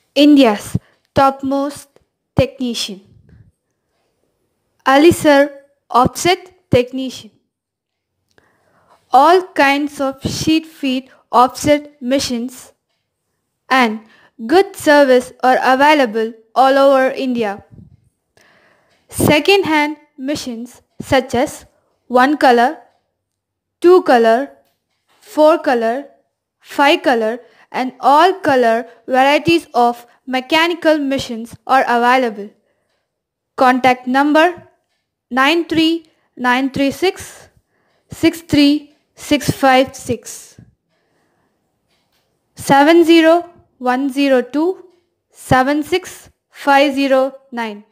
India's topmost technician. Alisar offset technician. All kinds of sheet feed offset machines and good service are available all over India. Second-hand machines such as one color, two color, four color, five color and all color varieties of mechanical machines are available. Contact number 93936 63656 70102 76509.